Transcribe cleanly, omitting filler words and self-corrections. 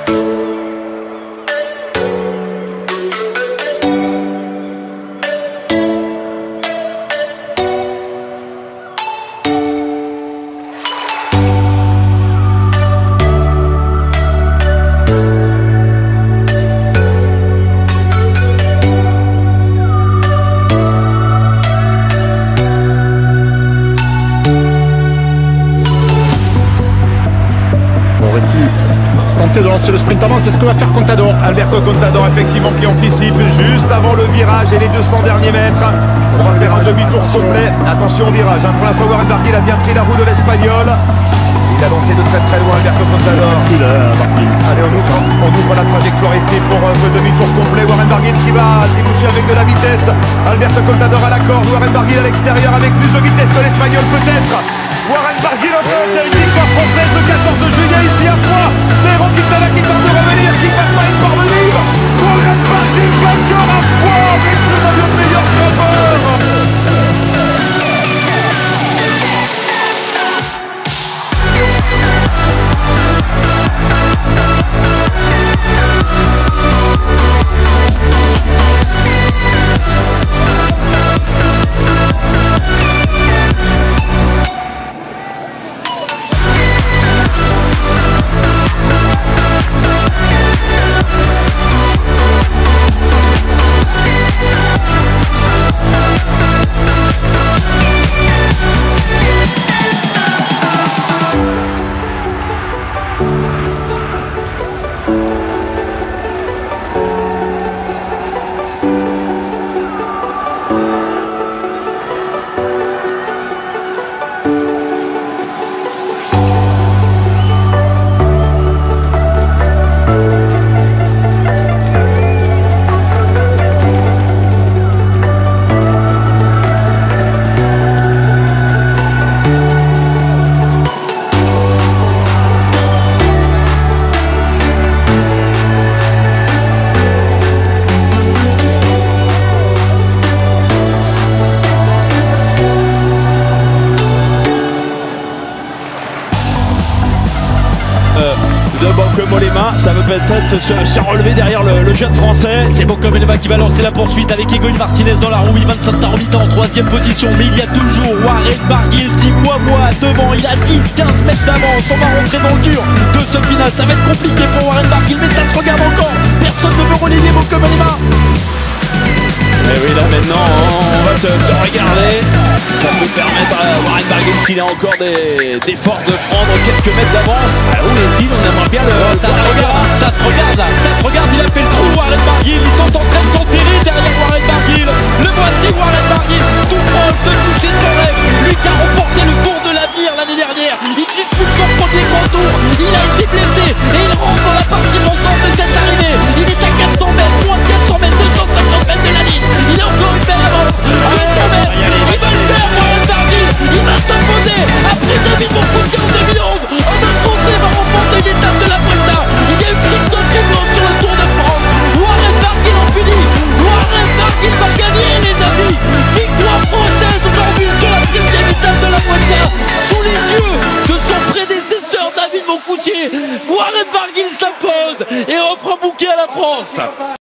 De lancer le sprint avant, c'est ce que va faire Contador. Alberto Contador effectivement qui anticipe juste avant le virage et les 200 derniers mètres. On va faire un demi-tour complet. Attention au virage, hein. Pour l'instant Warren Barguil a bien pris la roue de l'Espagnol. Il a lancé de très très loin Alberto Contador. Allez, on ouvre la trajectoire ici pour ce demi-tour complet. Warren Barguil qui va déboucher avec de la vitesse. Alberto Contador à la corde, Warren Barguil à l'extérieur avec plus de vitesse que l'Espagnol peut-être. Warren Barguil en tête, une victoire française le 14 juillet ici à Foix. Néron Quintana qui tente de revenir, qui ne va pas y parvenir. Warren Barguil vainqueur à Foix avec le meilleur grimpeur. De Bocco-Mollema, ça veut peut-être se relever derrière le jeune français. C'est Bocco-Mollema qui va lancer la poursuite avec Egoin Martinez dans la roue. Ivan Santaromita en troisième position, mais il y a toujours Warren Barguil, 10 mois devant. Il a 10-15 mètres d'avance. On va rentrer dans le dur de ce final. Ça va être compliqué pour Warren Barguil, mais ça se regarde encore. Personne ne veut relayer Bocco-Mollema. Et oui, là maintenant, on va se regarder. Ça peut permettre à Warren Barguil, s'il a encore des forces, de prendre quelques mètres d'avance. Où est-il? On aimerait bien le... Ça te regarde, il a fait le trou, Warren Barguil. Ils sont en train de s'enterrer derrière Warren Barguil. Le voici, Warren Barguil, tout proche de toucher son rêve. Lui qui a remporté le Tour de l'Avenir l'année dernière. Il dispute son premier grand tour. Il a été blessé et il rentre dans la partie montante de cette arrivée. Il est à 400 mètres, moins de 400 mètres, 250 mètres de la ligne. Il a encore une belle avance. 800 mètres, il va le faire, Warren Barguil. Il va s'imposer après David Moncoutier en 2011. Un Français va remporter l'étape de la Vuelta. Il y a eu Christophe Riblot sur le Tour de France. Warren Barguil en finit. Warren Barguil va gagner, les amis. Victoire française aujourd'hui sur la 5e étape de la Vuelta. Sous les yeux de son prédécesseur David Moncoutier. Warren Barguil s'impose et offre un bouquet à la France.